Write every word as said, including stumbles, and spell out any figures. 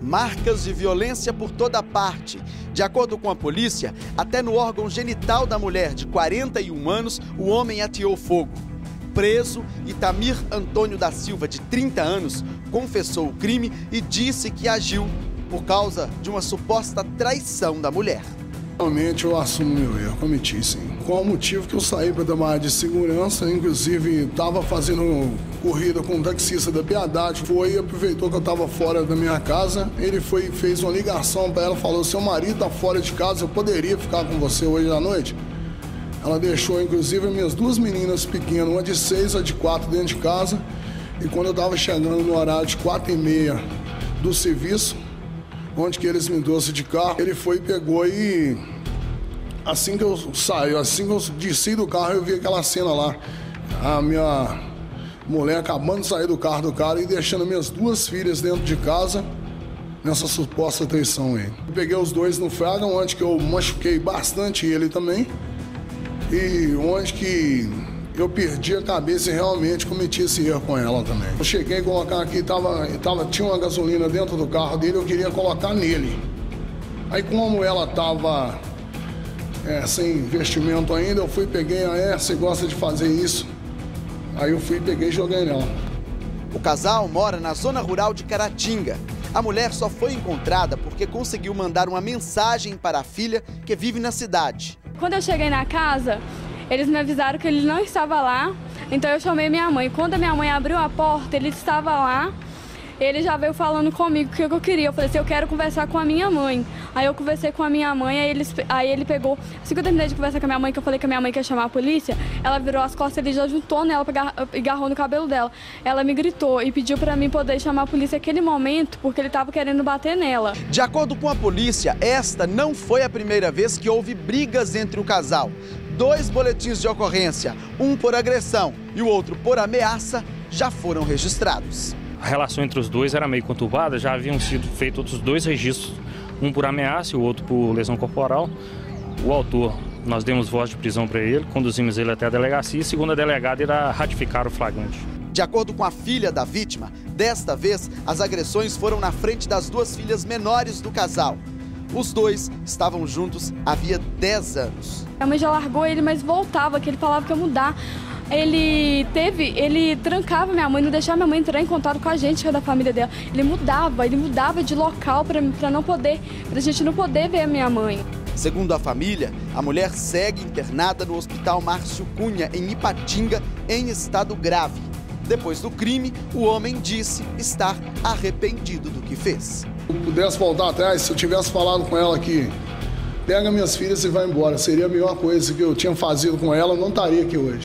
Marcas de violência por toda parte. De acordo com a polícia, até no órgão genital da mulher de quarenta e um anos, o homem ateou fogo. Preso, Itamir Antônio da Silva, de trinta anos, confessou o crime e disse que agiu por causa de uma suposta traição da mulher. Realmente eu assumo meu erro, cometi sim. Qual o motivo que eu saí para dar uma área de segurança, inclusive estava fazendo corrida com um taxista da Piedade, foi e aproveitou que eu estava fora da minha casa, ele foi fez uma ligação para ela, falou: seu marido está fora de casa, eu poderia ficar com você hoje à noite? Ela deixou inclusive as minhas duas meninas pequenas, uma de seis e uma de quatro dentro de casa, e quando eu estava chegando no horário de quatro e meia do serviço, onde que eles me trouxeram de carro, ele foi e pegou e assim que eu saí, assim que eu desci do carro, eu vi aquela cena lá. A minha mulher acabando de sair do carro do cara e deixando minhas duas filhas dentro de casa nessa suposta traição aí. Eu peguei os dois no fraga, onde que eu machuquei bastante ele também e onde que eu perdi a cabeça e realmente cometi esse erro com ela também. Eu cheguei a colocar aqui, tava, tava, tinha uma gasolina dentro do carro dele, eu queria colocar nele. Aí como ela tava é, sem investimento ainda, eu fui, peguei, ah, é, você gosta de fazer isso? Aí eu fui, peguei e joguei nela. O casal mora na zona rural de Caratinga. A mulher só foi encontrada porque conseguiu mandar uma mensagem para a filha que vive na cidade. Quando eu cheguei na casa, eles me avisaram que ele não estava lá, então eu chamei minha mãe. Quando a minha mãe abriu a porta, ele estava lá, ele já veio falando comigo o que eu queria. Eu falei assim: eu quero conversar com a minha mãe. Aí eu conversei com a minha mãe, aí, eles, aí ele pegou... Assim que eu terminei de conversar com a minha mãe, que eu falei que a minha mãe quer chamar a polícia, ela virou as costas, ele já juntou nela e agarrou no cabelo dela. Ela me gritou e pediu para mim poder chamar a polícia naquele momento, porque ele estava querendo bater nela. De acordo com a polícia, esta não foi a primeira vez que houve brigas entre o casal. Dois boletins de ocorrência, um por agressão e o outro por ameaça, já foram registrados. A relação entre os dois era meio conturbada, já haviam sido feitos outros dois registros, um por ameaça e o outro por lesão corporal. O autor, nós demos voz de prisão para ele, conduzimos ele até a delegacia e, segundo a delegada, irá ratificar o flagrante. De acordo com a filha da vítima, desta vez as agressões foram na frente das duas filhas menores do casal. Os dois estavam juntos havia dez anos. A mãe já largou ele, mas voltava, que ele falava que ia mudar. Ele teve, ele trancava minha mãe, não deixava minha mãe entrar em contato com a gente, que é da família dela. Ele mudava, ele mudava de local para não poder, pra gente não poder ver a minha mãe. Segundo a família, a mulher segue internada no Hospital Márcio Cunha, em Ipatinga, em estado grave. Depois do crime, o homem disse estar arrependido do que fez. Se eu pudesse voltar atrás, se eu tivesse falado com ela que pega minhas filhas e vai embora, seria a melhor coisa que eu tinha fazido com ela, eu não estaria aqui hoje.